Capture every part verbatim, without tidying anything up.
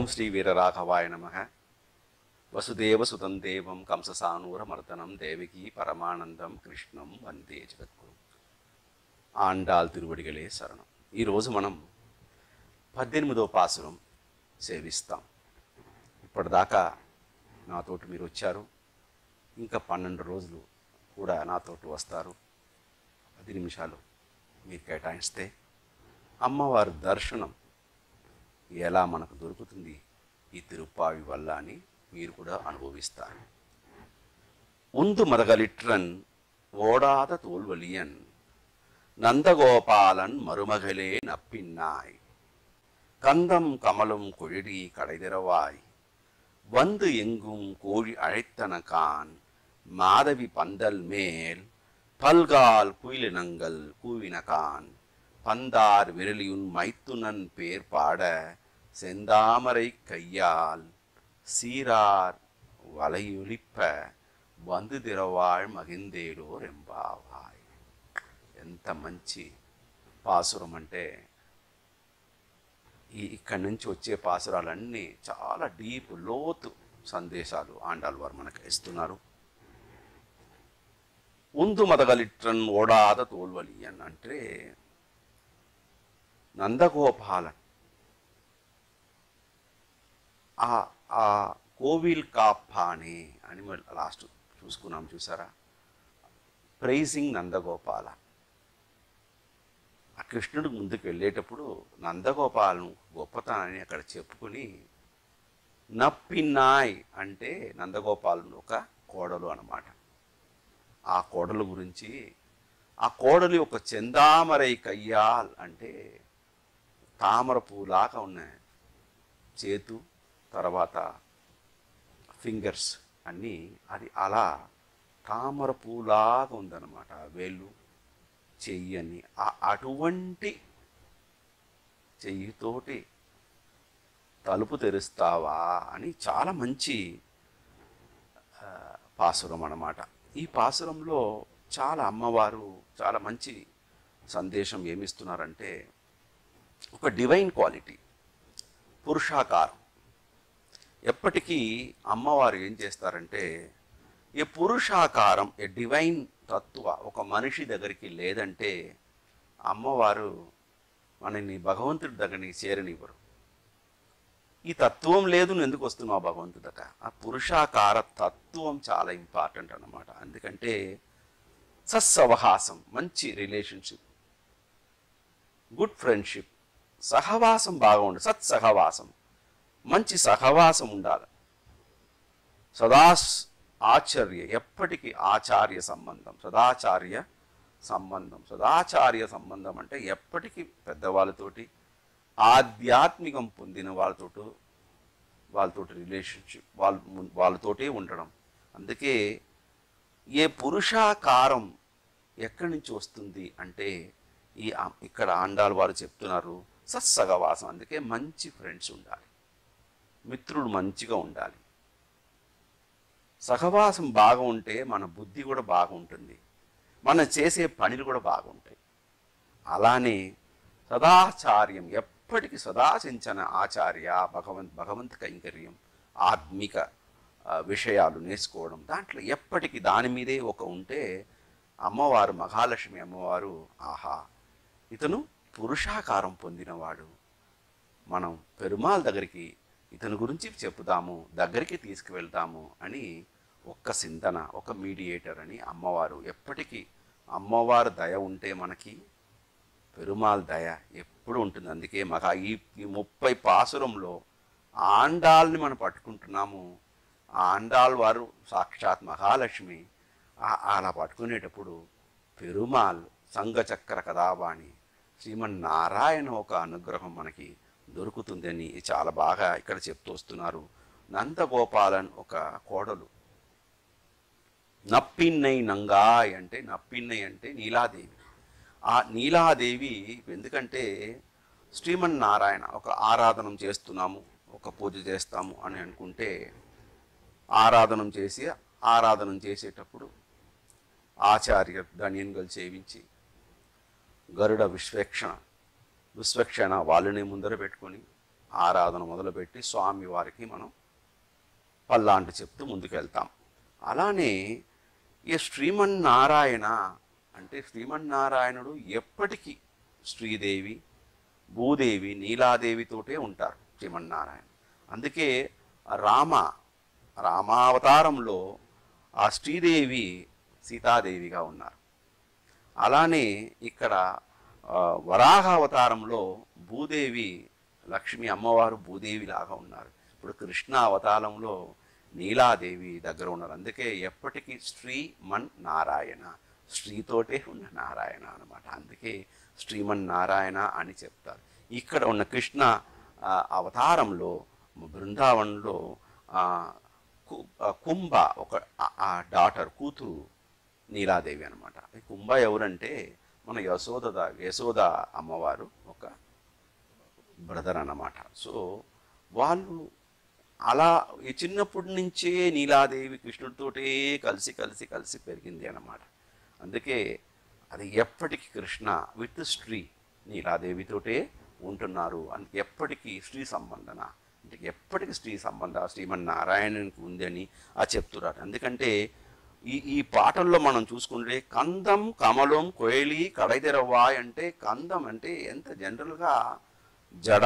శ్రీ వీరరాఘవాయ నమః. వసుదేవసుతం దేవం కంససానూరమర్దనం దేవికి పరమానందం కృష్ణం వందే జగద్గురు. ఆండాల్ తిరువడిగలే శరణం. ఈరోజు మనం పద్దెనిమిదో పాసురం సేవిస్తాం. ఇప్పటిదాకా నాతోటి మీరు వచ్చారు, ఇంకా పన్నెండు రోజులు కూడా నాతోటి వస్తారు. పది నిమిషాలు మీరు కేటాయిస్తే అమ్మవారి దర్శనం ఎలా మనకు దొరుకుతుంది ఈ తిరుప్పావి వల్ల అని మీరు కూడా అనుభవిస్తారు. ఉందు మదగలిట్రన్ ఓడాద తోల్వలియన్ నందగోపాలన్ మరుమగలే నప్పిన్నాయ్ கந்தம் கமலும் கொழிடி கடைதிரவாய் வந்து எங்கும் கோழி அழைத்தனகான் மாதவி பந்தல் மேல் பல்கால் குயிலினங்கள் கூவினகான் பந்தார் விரலியுன் மைத்துனன் பேர் பாட செந்தாமரை கையால் சீரார் வலையொலிப்ப வந்து திரவாள் మహిందేడోర్ ఎంబావాయ్. ఎంత మంచి పాసురం అంటే ఈ ఇక్కడి నుంచి వచ్చే పాసురాలన్నీ చాలా డీప్ లోతు సందేశాలు ఆండాల్ వారు మనకు ఇస్తున్నారు. ఉందు మదగలిట్రన్ ఓడాద తోల్వలియన్ అంటే నందగోపాలన్ ఆ కోవిల్ కాపానే అని లాస్ట్ చూసుకున్నాం, చూసారా? ప్రైజింగ్ నందగోపాల. ఆ కృష్ణుడు ముందుకు వెళ్ళేటప్పుడు నందగోపాలను గొప్పతనాన్ని అక్కడ చెప్పుకుని నప్పిన్నాయ్ అంటే నందగోపాలను ఒక కోడలు అన్నమాట. ఆ కోడలు గురించి, ఆ కోడలి ఒక చెందామరై కయ్యాల్ అంటే తామర పూలాగా ఉన్నాయి చేతు, తర్వాత ఫింగర్స్ అన్నీ, అది అలా తామర పూలాగా ఉందన్నమాట. వేళ్ళు, చెయ్యి అని అటువంటి చెయ్యితోటి తలుపు తెరుస్తావా అని చాలా మంచి పాసురం అన్నమాట. ఈ పాసురంలో చాలా అమ్మవారు చాలా మంచి సందేశం ఏమిస్తున్నారంటే, ఒక డివైన్ క్వాలిటీ, పురుషాకారం. ఎప్పటికీ అమ్మవారు ఏం చేస్తారంటే, ఏ పురుషాకారం, ఏ డివైన్ తత్వ ఒక మనిషి దగ్గరికి లేదంటే అమ్మవారు మనని భగవంతుడి దగ్గరికి చేరనివ్వరు. ఈ తత్వం లేదు, నువ్వు ఎందుకు వస్తున్నావు భగవంతుడి దగ్గర? ఆ పురుషాకార తత్వం చాలా ఇంపార్టెంట్ అన్నమాట. ఎందుకంటే సత్సవహాసం, మంచి రిలేషన్షిప్, గుడ్ ఫ్రెండ్షిప్, సహవాసం బాగా ఉండాలి. సత్సహవాసం, మంచి సహవాసం ఉండాలి. సదా ఆచార్య, ఎప్పటికీ ఆచార్య సంబంధం, సదాచార్య సంబంధం. సదాచార్య సంబంధం అంటే ఎప్పటికీ పెద్దవాళ్ళతోటి, ఆధ్యాత్మికం పొందిన వాళ్ళతో వాళ్ళతోటి రిలేషన్షిప్, వాళ్ళ వాళ్ళతోటే ఉండడం. అందుకే ఏ పురుషాకారం ఎక్కడి నుంచి వస్తుంది అంటే, ఈ ఇక్కడ ఆండాల్ వారు చెప్తున్నారు సత్సహవాసం. అందుకే మంచి ఫ్రెండ్స్ ఉండాలి, మిత్రుడు మంచిగా ఉండాలి. సహవాసం బాగా ఉంటే మన బుద్ధి కూడా బాగుంటుంది, మనం చేసే పనులు కూడా బాగుంటాయి. అలానే సదాచార్యం, ఎప్పటికీ సదాచించన ఆచార్య, భగవంత్ భగవంత్ కైంకర్యం, ఆత్మిక విషయాలు నేర్చుకోవడం, దాంట్లో ఎప్పటికీ దాని మీదే ఒక ఉంటే అమ్మవారు, మహాలక్ష్మి అమ్మవారు, ఆహా ఇతను పురుషాకారం పొందినవాడు, మనం పెరుమాళ్ దగ్గరికి ఇతని గురించి చెప్పుదాము, దగ్గరికి తీసుకువెళ్తాము అని ఒక్క చింతన, ఒక మీడియేటర్ అని అమ్మవారు ఎప్పటికీ, అమ్మవారు దయ ఉంటే మనకి పెరుమాళ్ దయ ఎప్పుడు ఉంటుంది. అందుకే మహా ఈ ఈ ముప్పై పాసురంలో ఆండాల్ని మనం పట్టుకుంటున్నాము. ఆ ఆండాల్ వారు సాక్షాత్ మహాలక్ష్మి. అలా పట్టుకునేటప్పుడు పెరుమాళ్ సంఘచక్ర కథావాణి శ్రీమన్నారాయణ ఒక అనుగ్రహం మనకి దొరుకుతుందని చాలా బాగా ఇక్కడ చెప్తూ వస్తున్నారు. నందగోపాలన్ ఒక కోడలు, నప్పిన్నై నంగాయ్ అంటే, నప్పిన్నై అంటే నీలాదేవి. ఆ నీలాదేవి ఎందుకంటే శ్రీమన్నారాయణ ఒక ఆరాధనం చేస్తున్నాము, ఒక పూజ చేస్తాము అని అనుకుంటే, ఆరాధనం చేసి ఆరాధనం చేసేటప్పుడు ఆచార్య ధన్యంగలు సేవించి గరుడ విశ్వేక్షణ విశ్వక్షణ వాళ్ళని ముందర పెట్టుకొని ఆరాధన మొదలుపెట్టి స్వామి వారికి మనం పల్లాంటి చెప్తూ ముందుకెళ్తాం. అలానే ఈ శ్రీమన్నారాయణ అంటే శ్రీమన్నారాయణుడు ఎప్పటికీ శ్రీదేవి, భూదేవి, నీలాదేవితోటే ఉంటారు శ్రీమన్నారాయణ. అందుకే రామ రామావతారంలో ఆ శ్రీదేవి సీతాదేవిగా ఉన్నారు. అలానే ఇక్కడ వరాహ అవతారంలో భూదేవి లక్ష్మి అమ్మవారు భూదేవి లాగా ఉన్నారు. ఇప్పుడు కృష్ణ అవతారంలో నీలాదేవి దగ్గర ఉన్నారు. అందుకే ఎప్పటికీ శ్రీమన్ నారాయణ, శ్రీతోటే ఉన్న నారాయణ అనమాట. అందుకే శ్రీమన్నారాయణ అని చెప్తారు. ఇక్కడ ఉన్న కృష్ణ అవతారంలో బృందావనంలో కుంభ ఒక డాటర్ కూతురు నీలాదేవి అనమాట. కుంభ ఎవరంటే మన యశోద యశోద అమ్మవారు ఒక బ్రదర్ అన్నమాట. సో వాళ్ళు అలా ఈ చిన్నప్పటి నుంచే నీలాదేవి కృష్ణుడితోటే కలిసి కలిసి కలిసి పెరిగింది అన్నమాట. అందుకే అది ఎప్పటికీ కృష్ణ విత్ శ్రీ నీలాదేవితోటే ఉంటున్నారు. అందుకే ఎప్పటికీ శ్రీ సంబంధన అంటే ఎప్పటికీ స్త్రీ సంబంధ శ్రీమన్నారాయణునికి ఉందని ఆ చెప్తున్నారు. ఎందుకంటే ఈ ఈ పాటల్లో మనం చూసుకుంటే కందం కమలం కోయలి కడైదెరవాయ్ అంటే కందం అంటే ఎంత జనరల్గా జడ.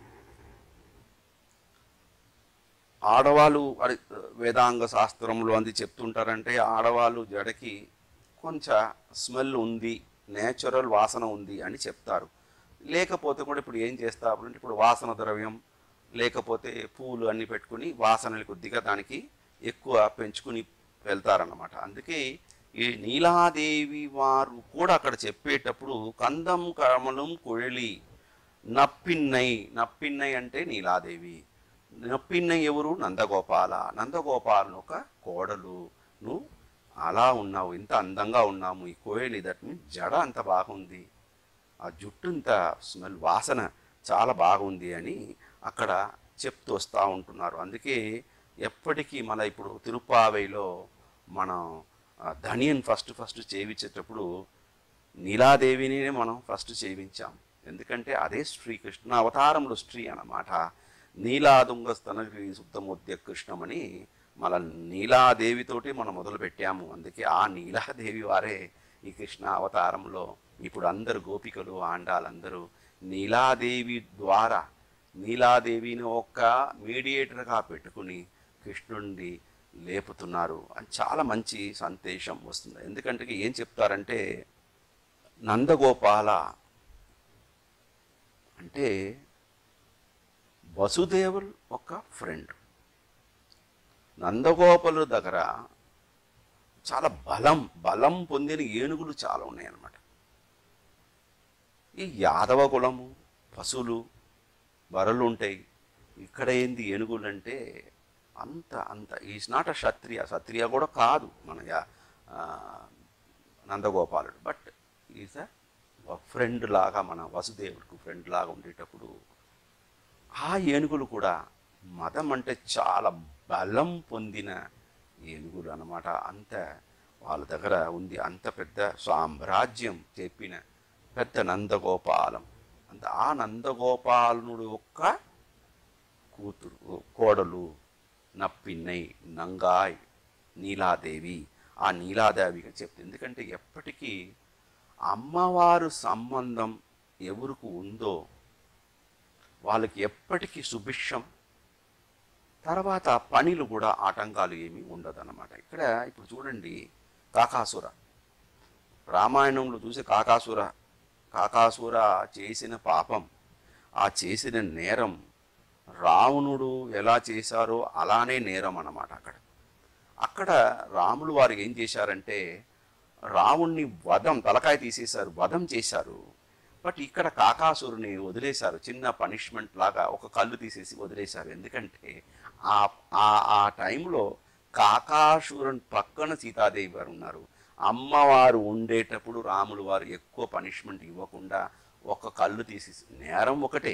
ఆడవాళ్ళు వేదాంగ శాస్త్రంలో అంది చెప్తుంటారంటే ఆడవాళ్ళు జడకి కొంచెం స్మెల్ ఉంది, నేచురల్ వాసన ఉంది అని చెప్తారు. లేకపోతే కూడా ఇప్పుడు ఏం చేస్తారు అంటే ఇప్పుడు వాసన ద్రవ్యం లేకపోతే పూలు అన్నీ పెట్టుకుని వాసనలు కొద్దిగా దానికి ఎక్కువ పెంచుకుని వెళ్తారన్నమాట. అందుకే ఈ నీలాదేవి వారు కూడా అక్కడ చెప్పేటప్పుడు కందం కమలం కొഴలి నప్పిన్నై, నప్పిన్నై అంటే నీలాదేవి, నప్పిన్నై ఎవరు నందగోపాల, నందగోపాలను ఒక కోడలు, నువ్వు అలా ఉన్నావు, ఇంత అందంగా ఉన్నాము, ఈ కోయలి దట్ మీన్స్ జడ అంత బాగుంది, ఆ జుట్టు ఇంత స్మెల్ వాసన చాలా బాగుంది అని అక్కడ చెప్తూ వస్తూ ఉంటున్నారు. అందుకే ఎప్పటికీ మన ఇప్పుడు తిరుప్పావైలో మనం ధనియన్ ఫస్ట్ ఫస్ట్ చేయించేటప్పుడు నీలాదేవిని మనం ఫస్ట్ చేయించాం. ఎందుకంటే అదే శ్రీ కృష్ణ అవతారంలో స్త్రీ అన్నమాట. నీలాదుంగ స్తనగిరి సుప్తమోద్య కృష్ణమని మన నీలాదేవితోటి మనం మొదలు పెట్టాము. అందుకే ఆ నీలాదేవి వారే ఈ కృష్ణ అవతారంలో ఇప్పుడు అందరు గోపికలు ఆండాలందరూ నీలాదేవి ద్వారా నీలాదేవిని ఒక మీడియేటర్గా పెట్టుకుని కృష్ణుడిని లేపుతున్నారు అని చాలా మంచి సందేశం వస్తుంది. ఎందుకంటే ఏం చెప్తారంటే నందగోపాల అంటే వసుదేవుల్ ఒక ఫ్రెండ్. నందగోపాలు దగ్గర చాలా బలం బలం పొందిన ఏనుగులు చాలా ఉన్నాయన్నమాట. ఈ యాదవ కులము పశువులు బర్రెలు ఉంటాయి, ఇక్కడ ఏంది ఏనుగులు అంటే అంత అంత ఈజ్ నాట్ అ క్షత్రియ, క్షత్రియ కూడా కాదు మన నందగోపాలుడు, బట్ ఈజ్ అ ఫ్రెండ్ లాగా మన వసుదేవుడికి ఫ్రెండ్ లాగా ఉండేటప్పుడు ఆ ఏనుగులు కూడా మదం అంటే చాలా బలం పొందిన ఏనుగులు అన్నమాట. అంత వాళ్ళ దగ్గర ఉంది, అంత పెద్ద సామ్రాజ్యం చెప్పిన పెద్ద నందగోపాలం. అంత ఆ నందగోపాలుడు యొక్క కూతురు కోడలు నప్పిన్నై నంగాయ్ నీలాదేవి. ఆ నీలాదేవిగా చెప్తుంది. ఎందుకంటే ఎప్పటికీ అమ్మవారు సంబంధం ఎవరికి ఉందో వాళ్ళకి ఎప్పటికీ సుభిక్షం, తర్వాత పనిలు కూడా ఆటంకాలు ఏమీ ఉండదన్నమాట. ఇక్కడ ఇప్పుడు చూడండి కాకాసుర, రామాయణంలో చూసి కాకాసుర కాకాసుర చేసిన పాపం, ఆ చేసిన నేరం రావణుడు ఎలా చేశారో అలానే నేరం అన్నమాట. అక్కడ అక్కడ రాములు వారు ఏం చేశారంటే రావణ్ణి వధం తలకాయ తీసేశారు, వధం చేశారు. బట్ ఇక్కడ కాకాసురుని వదిలేశారు, చిన్న పనిష్మెంట్ లాగా ఒక కళ్ళు తీసేసి వదిలేశారు. ఎందుకంటే ఆ ఆ టైంలో కాకాసురుని పక్కన సీతాదేవి వారు ఉన్నారు. అమ్మవారు ఉండేటప్పుడు రాములు వారు ఎక్కువ పనిష్మెంట్ ఇవ్వకుండా ఒక కళ్ళు తీసేసి, నేరం ఒకటే,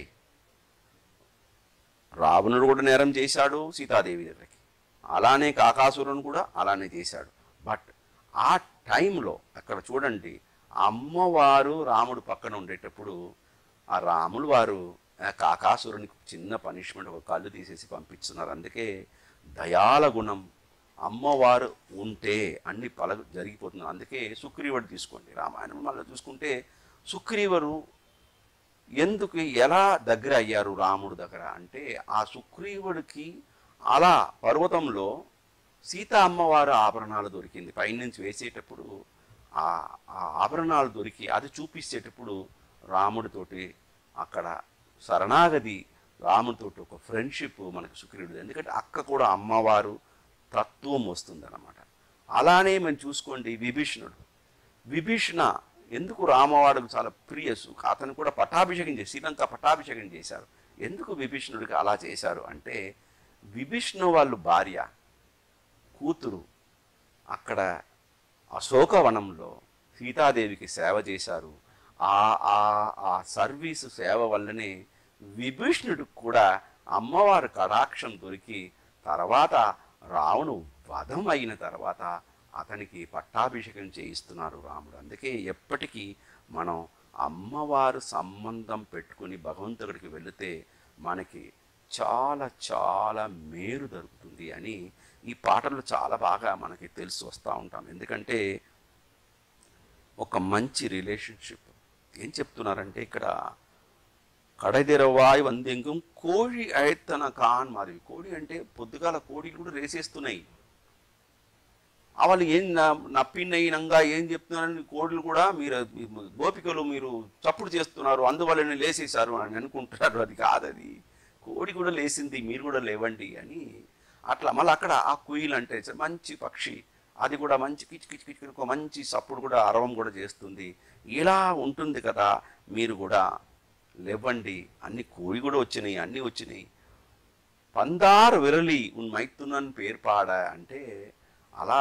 రావణుడు కూడా నేరం చేశాడు సీతాదేవి దగ్గరికి, అలానే కాకాసురుని కూడా అలానే చేశాడు. బట్ ఆ టైంలో అక్కడ చూడండి అమ్మవారు రాముడు పక్కన ఉండేటప్పుడు ఆ రాములు వారు కాకాసురునికి చిన్న పనిష్మెంట్, ఒక కళ్ళు తీసేసి పంపిస్తున్నారు. అందుకే దయాల గుణం అమ్మవారు ఉంటే అన్ని పల జరిగిపోతుంది. అందుకే సుగ్రీవుడు తీసుకోండి, రామాయణం మళ్ళీ చూసుకుంటే సుగ్రీవుడు ఎందుకు ఎలా దగ్గర అయ్యారు రాముడు దగ్గర అంటే, ఆ సుగ్రీవుడికి అలా పర్వతంలో సీతా అమ్మవారు ఆభరణాలు దొరికింది. పైనుంచి వేసేటప్పుడు ఆ ఆభరణాలు దొరికి అది చూపించేటప్పుడు రాముడితోటి అక్కడ శరణాగతి, రాముడితోటి ఒక ఫ్రెండ్షిప్ మనకు సుగ్రీవుడు. ఎందుకంటే అక్క కూడా అమ్మవారు తత్వం వస్తుందన్నమాట. అలానే మనం చూసుకోండి విభీషణుడు. విభీషణ ఎందుకు రామవాడుకు చాలా ప్రియసు, అతను కూడా పట్టాభిషేకం చేసి శ్రీలంక పట్టాభిషేకం చేశారు. ఎందుకు విభీషణుడికి అలా చేశారు అంటే, విభీషణు వాళ్ళు భార్య కూతురు అక్కడ అశోకవనంలో సీతాదేవికి సేవ చేశారు. ఆ ఆ సర్వీసు సేవ వల్లనే విభీషణుడికి కూడా అమ్మవారి కటాక్షం దొరికి తర్వాత రావణు వధం అయిన తర్వాత అతనికి పట్టాభిషేకం చేయిస్తున్నారు రాముడు. అందుకే ఎప్పటికీ మనం అమ్మవారు సంబంధం పెట్టుకుని భగవంతుడికి వెళితే మనకి చాలా చాలా మేలు దొరుకుతుంది అని ఈ పాటలు చాలా బాగా మనకి తెలిసి వస్తూ ఉంటాం. ఎందుకంటే ఒక మంచి రిలేషన్షిప్ ఏం చెప్తున్నారంటే ఇక్కడ కడదిరవాయి వందెంగం కోడి ఆయత్తన కాన్ మాదిరి. కోడి అంటే పొద్దుగాల కోడిలు కూడా రేసేస్తున్నాయి. వాళ్ళు ఏం నప్పినయినంగా ఏం చెప్తున్నారని కోడిలు కూడా మీరు గోపికలు మీరు చప్పుడు చేస్తున్నారు అందువల్ల లేసేశారు అని అనుకుంటున్నారు. అది కాదు, అది కోడి కూడా లేసింది, మీరు కూడా లేవండి అని. అట్లా మళ్ళీ అక్కడ ఆ కుయిల్ అంటే మంచి పక్షి, అది కూడా మంచి కిచ్ కిచ్ కిచ్ ఒక మంచి సప్పుడు కూడా అరవం కూడా చేస్తుంది. ఇలా ఉంటుంది కదా, మీరు కూడా లేవండి. అన్ని కోడి కూడా వచ్చినాయి, అన్నీ వచ్చినాయి. పందారు విరలి ఉన్ మైత్తునని పేరు పాడ అంటే అలా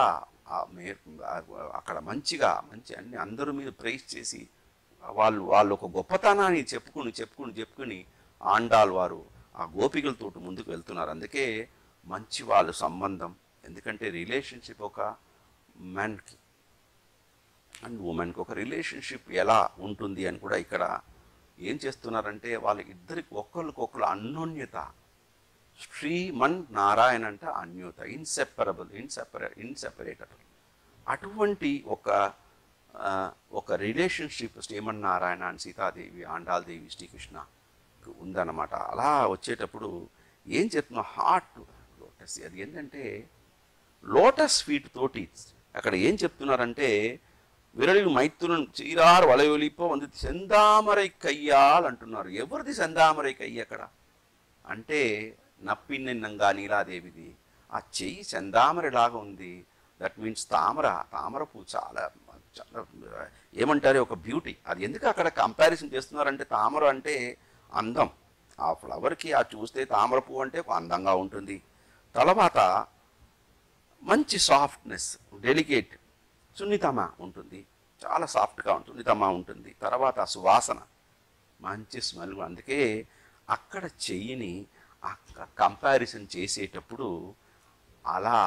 అక్కడ మంచిగా మంచి అన్ని అందరి మీద ప్రైజ్ చేసి వాళ్ళు వాళ్ళు ఒక గొప్పతనాన్ని చెప్పుకుని చెప్పుకుని చెప్పుకుని ఆండాల్ వారు ఆ గోపికలతో ముందుకు వెళ్తున్నారు. అందుకే మంచి వాళ్ళ సంబంధం. ఎందుకంటే రిలేషన్షిప్ ఒక మ్యాన్కి అండ్ ఉమెన్కి ఒక రిలేషన్షిప్ ఎలా ఉంటుంది అని కూడా ఇక్కడ ఏం చేస్తున్నారంటే వాళ్ళ ఇద్దరికి ఒకరికొకరు అన్యోన్యత. శ్రీమన్ నారాయణ అంటే అన్యోత, ఇన్సెపరబుల్, ఇన్సెపరే ఇన్సెపరేటబుల్. అటువంటి ఒక ఒక రిలేషన్షిప్ శ్రీమన్నారాయణ అండ్ సీతాదేవి, ఆండాల్దేవి, శ్రీకృష్ణ ఉందన్నమాట. అలా వచ్చేటప్పుడు ఏం చెప్తున్నా హార్ట్ లోటస్, అది ఏంటంటే లోటస్ ఫీట్ తోటి అక్కడ ఏం చెప్తున్నారంటే విరళి మైత్రులను చీరారు వలయొలిపో వంది సెందామరై కయ్యాలు అంటున్నారు. ఎవరిది సెందామరై కయ్యి అక్కడ అంటే నప్పిన్నంగా నీలాదేవిది. ఆ చెయ్యి సెందామరలాగా ఉంది. దట్ మీన్స్ తామర, తామర పువ్వు చాలా చాలా ఏమంటారు ఒక బ్యూటీ. అది ఎందుకు అక్కడ కంపారిజన్ చేస్తున్నారంటే తామర అంటే అందం, ఆ ఫ్లవర్కి ఆ చూస్తే తామర పువ్వు అంటే ఒక అందంగా ఉంటుంది. తర్వాత మంచి సాఫ్ట్నెస్, డెలికేట్, సున్నితమా ఉంటుంది, చాలా సాఫ్ట్గా ఉంటుంది, సున్నితమా ఉంటుంది. తర్వాత సువాసన, మంచి స్మెల్. అందుకే అక్కడ చెయ్యిని కంపారిజన్ చేసేటప్పుడు అలా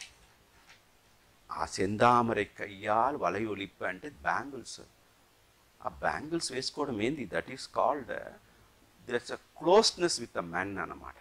ఆ సెందామరె కయ్యాలు వలయొలిప్ప అంటే బ్యాంగిల్స్. ఆ బ్యాంగిల్స్ వేసుకోవడం ఏంది, that is called that's a closeness with a man అన్నమాట.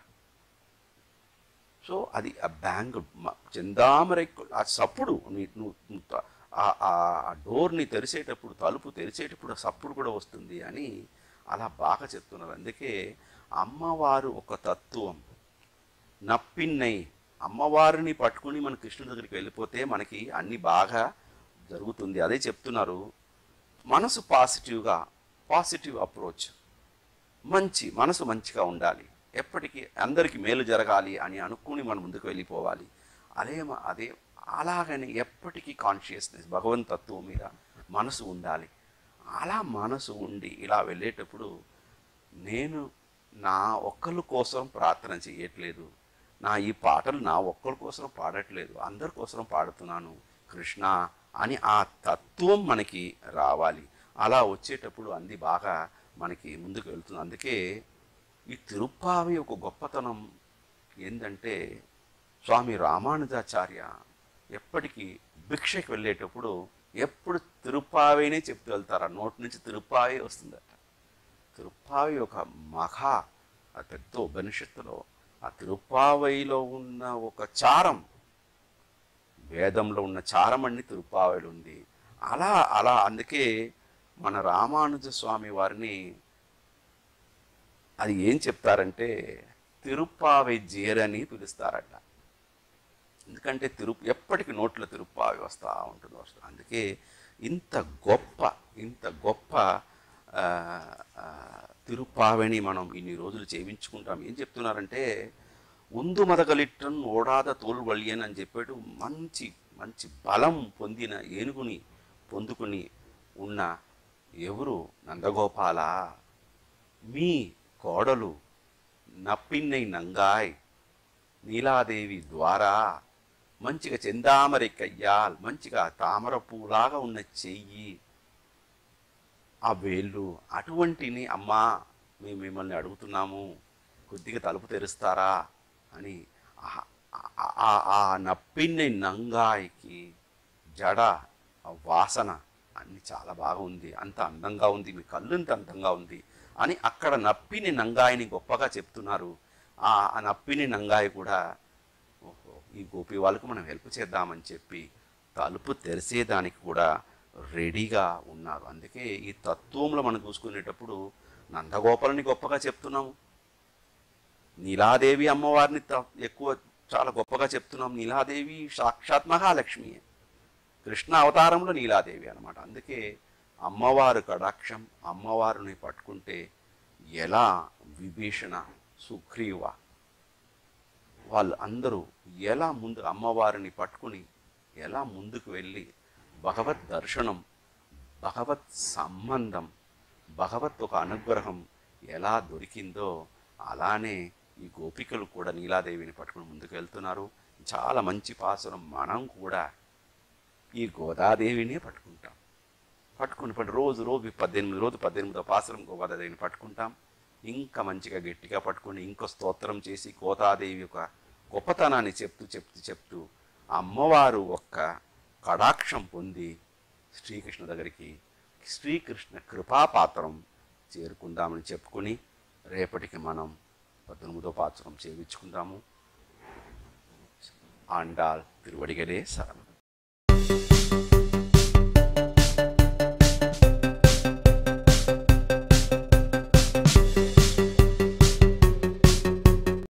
సో అది ఆ బ్యాంగిల్ చెందామరై ఆ సప్పుడు నువ్వు ఆ డోర్ని తెరిచేటప్పుడు, తలుపు తెరిచేటప్పుడు ఆ సప్పుడు కూడా వస్తుంది అని అలా బాగా చెప్తున్నారు. అందుకే అమ్మవారు ఒక తత్వం. నప్పిన్నై అమ్మవారిని పట్టుకుని మన కృష్ణుడి దగ్గరికి వెళ్ళిపోతే మనకి అన్ని బాగా జరుగుతుంది. అదే చెప్తున్నారు, మనసు పాజిటివ్గా, పాజిటివ్ అప్రోచ్, మంచి మనసు మంచిగా ఉండాలి, ఎప్పటికీ అందరికీ మేలు జరగాలి అని అనుకుని మనం ముందుకు వెళ్ళిపోవాలి. అదే అదే అలాగని ఎప్పటికీ కాన్షియస్నెస్ భగవంతత్వం మీద మనసు ఉండాలి. అలా మనసు ఉండి ఇలా వెళ్ళేటప్పుడు నేను నా ఒక్కరి కోసం ప్రార్థన చేయట్లేదు, నా ఈ పాటలు నా ఒక్కరి కోసం పాడట్లేదు, అందరి కోసం పాడుతున్నాను కృష్ణ అని ఆ తత్వం మనకి రావాలి. అలా వచ్చేటప్పుడు అంది బాగా మనకి ముందుకు వెళ్తుంది. అందుకే ఈ తిరుప్పావి ఒక గొప్పతనం ఏంటంటే స్వామి రామానుజాచార్య ఎప్పటికీ భిక్షకి వెళ్ళేటప్పుడు ఎప్పుడు తిరుప్పావేనే చెప్తూ వెళ్తారు. ఆ నోటి నుంచి తిరుప్పావే వస్తుందట. తిరుప్పావై ఒక మహా ఆ పెద్ద ఉపనిషత్తులో ఆ తిరుప్పావైలో ఉన్న ఒక చారం, వేదంలో ఉన్న చారం అన్ని తిరుప్పావైలో ఉంది. అలా అలా అందుకే మన రామానుజ స్వామి వారిని అది ఏం చెప్తారంటే తిరుప్పావై జీర్ అని పిలుస్తారట. ఎందుకంటే తిరు ఎప్పటికి నోట్లో తిరుప్పావై వస్తూ ఉంటుంది వస్తుంది. అందుకే ఇంత గొప్ప ఇంత గొప్ప తిరుప్పావైని మనం ఇన్ని రోజులు చేయించుకుంటాం. ఏం చెప్తున్నారంటే ఉందు మదగలిట్టన్ ఓడాద తోల్వళ్ళియన్ అని చెప్పాడు. మంచి మంచి బలం పొందిన ఏనుగుని పొందుకుని ఉన్న ఎవరు నందగోపాల, మీ కోడలు నప్పిన్నై నంగాయ్ నీలాదేవి ద్వారా మంచిగా చెందామరి కయ్యాల్, మంచిగా తామర పూలాగా ఉన్న చెయ్యి, ఆ వేళ్ళు, అటువంటిని అమ్మా మేము మిమ్మల్ని అడుగుతున్నాము, కొద్దిగా తలుపు తెరుస్తారా అని. ఆ నప్పిన్నై నంగాయికి జడ, ఆ వాసన అన్ని చాలా బాగా ఉంది, అంత అందంగా ఉంది, మీ కళ్ళు ఇంత అందంగా ఉంది అని అక్కడ నప్పిని నంగాయిని గొప్పగా చెప్తున్నారు. ఆ నప్పిని నంగాయి కూడా ఓహో ఈ గోపి వాళ్ళకు మనం హెల్ప్ చేద్దామని చెప్పి తలుపు తెరిసేదానికి కూడా రెడీగా ఉన్నారు. అందుకే ఈ తత్వంలో మనం చూసుకునేటప్పుడు నందగోపాలని గొప్పగా చెప్తున్నాము, నీలాదేవి అమ్మవారిని ఎక్కువ చాలా గొప్పగా చెప్తున్నాం. నీలాదేవి సాక్షాత్ మహాలక్ష్మి, కృష్ణ అవతారంలో నీలాదేవి అనమాట. అందుకే అమ్మవారు కటాక్షం, అమ్మవారిని పట్టుకుంటే ఎలా విభీషణ, సుగ్రీవ వాళ్ళు అందరూ ఎలా ముందు అమ్మవారిని పట్టుకుని ఎలా ముందుకు వెళ్ళి భగవత్ దర్శనం, భగవత్ సంబంధం, భగవత్ ఒక అనుగ్రహం ఎలా దొరికిందో అలానే ఈ గోపికలు కూడా నీలాదేవిని పట్టుకుని ముందుకు వెళ్తున్నారు. చాలా మంచి పాసురం. మనం కూడా ఈ గోదాదేవినే పట్టుకుంటాం, పట్టుకుని పట్టు రోజు రోజు పద్దెనిమిది రోజు పద్దెనిమిదో పాసురం గోదాదేవిని పట్టుకుంటాం. ఇంకా మంచిగా గట్టిగా పట్టుకుని ఇంకో స్తోత్రం చేసి గోదాదేవి యొక్క గొప్పతనాన్ని చెప్తూ చెప్తూ చెప్తూ అమ్మవారు ఒక్క కటాక్షం పొంది శ్రీకృష్ణ దగ్గరికి శ్రీకృష్ణ కృపాపాత్రం చేరుకుందామని చెప్పుకొని రేపటికి మనం పద్దెనిమిదో పాత్రం చేయించుకుందాము. ఆండాల్ తిరువడిగలే శరణం.